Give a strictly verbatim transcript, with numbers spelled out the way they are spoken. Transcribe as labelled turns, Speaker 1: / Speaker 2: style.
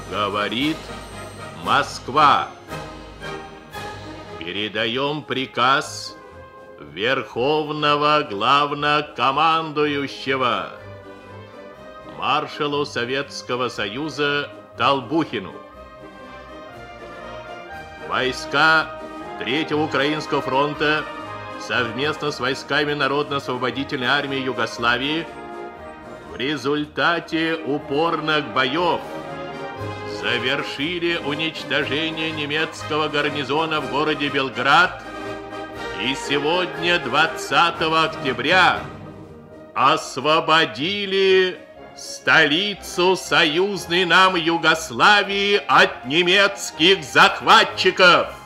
Speaker 1: Говорит Москва. Передаем приказ Верховного Главнокомандующего маршалу Советского Союза Толбухину. Войска Третьего Украинского фронта совместно с войсками Народно-освободительной армии Югославии в результате упорных боев завершили уничтожение немецкого гарнизона в городе Белград и сегодня, двадцатого октября, освободили столицу союзной нам Югославии от немецких захватчиков.